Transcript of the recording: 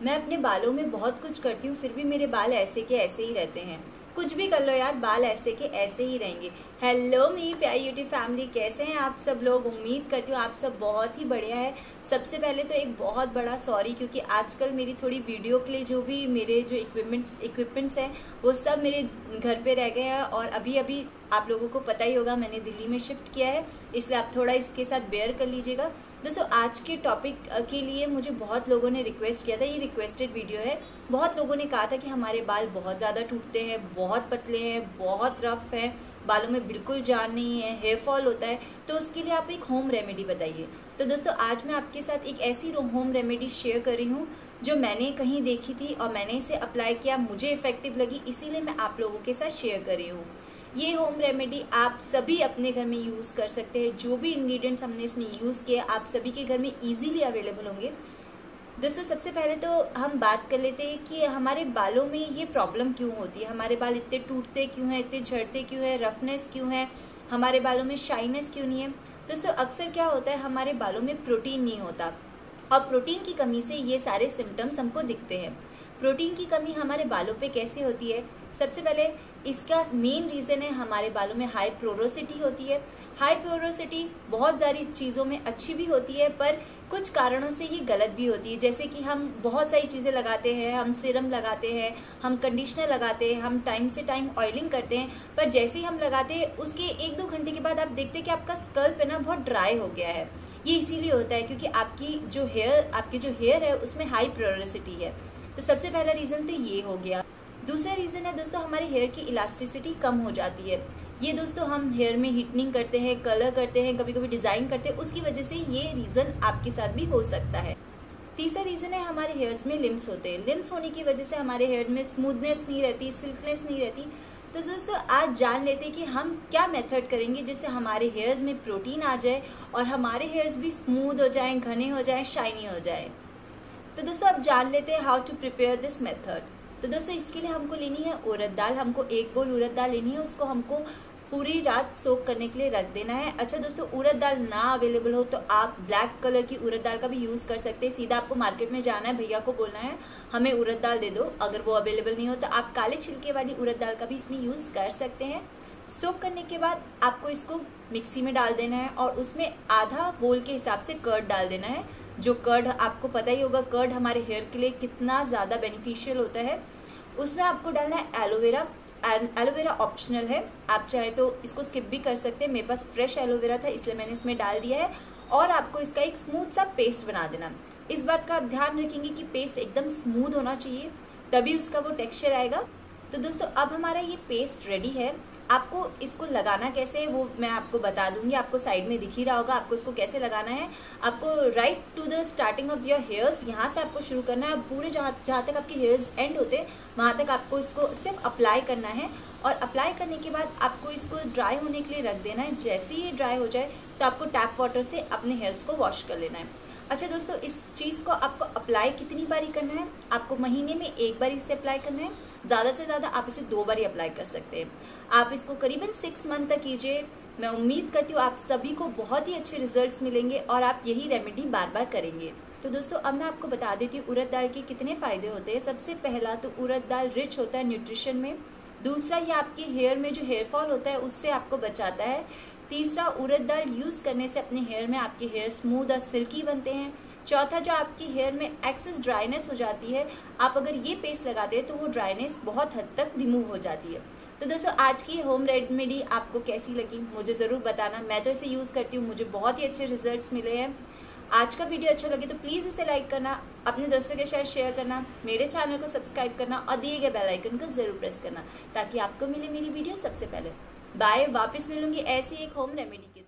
मैं अपने बालों में बहुत कुछ करती हूँ, फिर भी मेरे बाल ऐसे के ऐसे ही रहते हैं। कुछ भी कर लो यार, बाल ऐसे के ऐसे ही रहेंगे। हेलो मेरी प्यारी यूट्यूब फैमिली, कैसे हैं आप सब लोग? उम्मीद करती हूँ आप सब बहुत ही बढ़िया है। सबसे पहले तो एक बहुत बड़ा सॉरी, क्योंकि आजकल मेरी थोड़ी वीडियो के लिए जो भी मेरे जो इक्विपमेंट्स हैं वो सब मेरे घर पे रह गए हैं। और अभी आप लोगों को पता ही होगा मैंने दिल्ली में शिफ्ट किया है, इसलिए आप थोड़ा इसके साथ बेयर कर लीजिएगा। दोस्तों आज के टॉपिक के लिए मुझे बहुत लोगों ने रिक्वेस्ट किया था, ये रिक्वेस्टेड वीडियो है। बहुत लोगों ने कहा था कि हमारे बाल बहुत ज़्यादा टूटते हैं, बहुत पतले हैं, बहुत रफ है, बालों में बिल्कुल जान नहीं है, हेयर फॉल होता है, तो उसके लिए आप एक होम रेमेडी बताइए। तो दोस्तों आज मैं आपके साथ एक ऐसी होम रेमेडी शेयर कर रही हूँ जो मैंने कहीं देखी थी और मैंने इसे अप्लाई किया, मुझे इफेक्टिव लगी, इसीलिए मैं आप लोगों के साथ शेयर कर रही हूँ। ये होम रेमेडी आप सभी अपने घर में यूज़ कर सकते हैं। जो भी इंग्रेडिएंट्स हमने इसमें यूज़ किए आप सभी के घर में इजीली अवेलेबल होंगे। दोस्तों सबसे पहले तो हम बात कर लेते हैं कि हमारे बालों में ये प्रॉब्लम क्यों होती है, हमारे बाल इतने टूटते क्यों हैं, इतने झड़ते क्यों हैं, रफनेस क्यों है, हमारे बालों में शाइनेस क्यों नहीं है। दोस्तों अक्सर क्या होता है, हमारे बालों में प्रोटीन नहीं होता और प्रोटीन की कमी से ये सारे सिम्टम्स हमको दिखते हैं। प्रोटीन की कमी हमारे बालों पे कैसे होती है? सबसे पहले इसका मेन रीज़न है हमारे बालों में हाई पोरोसिटी होती है। हाई पोरोसिटी बहुत सारी चीज़ों में अच्छी भी होती है, पर कुछ कारणों से ये गलत भी होती है। जैसे कि हम बहुत सारी चीज़ें लगाते हैं, हम सीरम लगाते हैं, हम कंडीशनर लगाते हैं, हम टाइम से टाइम ऑयलिंग करते हैं, पर जैसे ही हम लगाते हैं उसके 1-2 घंटे के बाद आप देखते हैं कि आपका स्कल्प है ना बहुत ड्राई हो गया है। ये इसीलिए होता है क्योंकि आपकी जो हेयर है उसमें हाई पोरोसिटी है। तो सबसे पहला रीज़न तो ये हो गया। दूसरा रीज़न है दोस्तों हमारे हेयर की इलास्टिसिटी कम हो जाती है। ये दोस्तों हम हेयर में हीटनिंग करते हैं, कलर करते हैं, कभी कभी डिज़ाइन करते हैं, उसकी वजह से ये रीज़न आपके साथ भी हो सकता है। तीसरा रीज़न है हमारे हेयर्स में लिम्स होते हैं। लिम्स होने की वजह से हमारे हेयर में स्मूथनेस नहीं रहती, सिल्कनेस नहीं रहती। तो दोस्तों आज जान लेते हैं कि हम क्या मेथड करेंगे जिससे हमारे हेयर्स में प्रोटीन आ जाए और हमारे हेयर्स भी स्मूथ हो जाएं, घने हो जाएं, शाइनी हो जाए। तो दोस्तों अब जान लेते हैं how to prepare this method. तो दोस्तों इसके लिए हमको लेनी है उड़द दाल। हमको 1 बोल उड़द दाल लेनी है, उसको हमको पूरी रात सोक करने के लिए रख देना है। अच्छा दोस्तों उड़द दाल ना अवेलेबल हो तो आप ब्लैक कलर की उड़द दाल का भी यूज़ कर सकते हैं। सीधा आपको मार्केट में जाना है, भैया को बोलना है हमें उड़द दाल दे दो। अगर वो अवेलेबल नहीं हो तो आप काले छिलके वाली उड़द दाल का भी इसमें यूज़ कर सकते हैं। सोक करने के बाद आपको इसको मिक्सी में डाल देना है और उसमें आधा बोल के हिसाब से कर्ड डाल देना है। जो कर्ड आपको पता ही होगा, कर्ड हमारे हेयर के लिए कितना ज़्यादा बेनिफिशियल होता है। उसमें आपको डालना है एलोवेरा। एलोवेरा ऑप्शनल है, आप चाहे तो इसको स्किप भी कर सकते हैं। मेरे पास फ्रेश एलोवेरा था इसलिए मैंने इसमें डाल दिया है। और आपको इसका एक स्मूथ सा पेस्ट बना देना। इस बात का आप ध्यान रखेंगे कि पेस्ट एकदम स्मूथ होना चाहिए, तभी उसका वो टेक्सचर आएगा। तो दोस्तों अब हमारा ये पेस्ट रेडी है। आपको इसको लगाना कैसे है वो मैं आपको बता दूंगी, आपको साइड में दिख ही रहा होगा आपको इसको कैसे लगाना है। आपको right to the starting of your hairs, यहाँ से आपको शुरू करना है। पूरे जहाँ तक आपके हेयर्स एंड होते हैं वहाँ तक आपको इसको सिर्फ अप्लाई करना है। और अप्लाई करने के बाद आपको इसको ड्राई होने के लिए रख देना है। जैसे ही ये ड्राई हो जाए तो आपको टैप वाटर से अपने हेयर्स को वॉश कर लेना है। अच्छा दोस्तों इस चीज़ को आपको अप्लाई कितनी बारी करना है? आपको महीने में 1 बार इसे अप्लाई करना है। ज़्यादा से ज़्यादा आप इसे 2 बार ही अप्लाई कर सकते हैं। आप इसको करीबन 6 मंथ तक कीजिए। मैं उम्मीद करती हूँ आप सभी को बहुत ही अच्छे रिजल्ट्स मिलेंगे और आप यही रेमेडी बार बार करेंगे। तो दोस्तों अब मैं आपको बता देती हूँ उड़द दाल के कितने फ़ायदे होते हैं। सबसे पहला तो उड़द दाल रिच होता है न्यूट्रिशन में। दूसरा ये आपके हेयर में जो हेयर फॉल होता है उससे आपको बचाता है। तीसरा उड़द दाल यूज़ करने से अपने हेयर में आपके हेयर स्मूथ और सिल्की बनते हैं। चौथा जो आपकी हेयर में एक्सेस ड्राइनेस हो जाती है, आप अगर ये पेस्ट लगाते हैं तो वो ड्राइनेस बहुत हद तक रिमूव हो जाती है। तो दोस्तों आज की होम रेमेडी आपको कैसी लगी मुझे ज़रूर बताना। मैं तो इसे यूज़ करती हूँ, मुझे बहुत ही अच्छे रिजल्ट्स मिले हैं। आज का वीडियो अच्छा लगे तो प्लीज़ इसे लाइक करना, अपने दोस्तों के साथ शेयर करना, मेरे चैनल को सब्सक्राइब करना और दिए गए बेल आइकन को ज़रूर प्रेस करना ताकि आपको मिले मेरी वीडियो सबसे पहले। बाय, वापस मिलूंगी ऐसी एक होम रेमेडी के साथ।